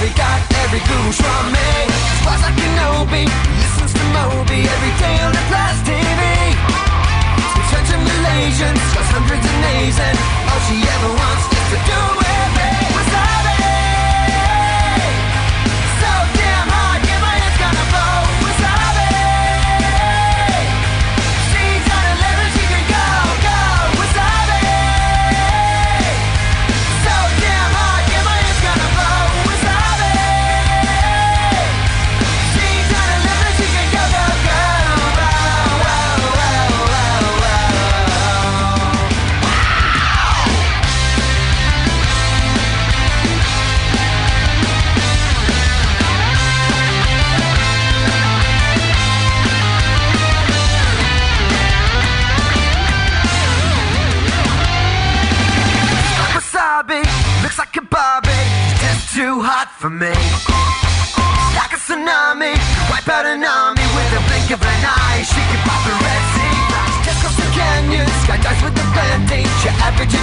wasabi got every goose from me. Squash like Kenobi, listens to Moby every day on the Flash TV. She's French and Malaysian, got hundreds of names, and all she ever wants is to do with me. Wasabi, so damn hard, yeah, my head's gonna blow. Wasabi, she's on a level she can go, go. Wasabi, so damn hard, yeah, my head's gonna blow. Wasabi, she's on a level she can go, go, go. Wow, wow, wow, wow, wow. Wasabi, looks like a Barbie, just too hot for me. Like a tsunami, wipe out an army with a blink of an eye. She can pop the Red Sea, just cross the canyon, skydives with the Band-Aid. Your average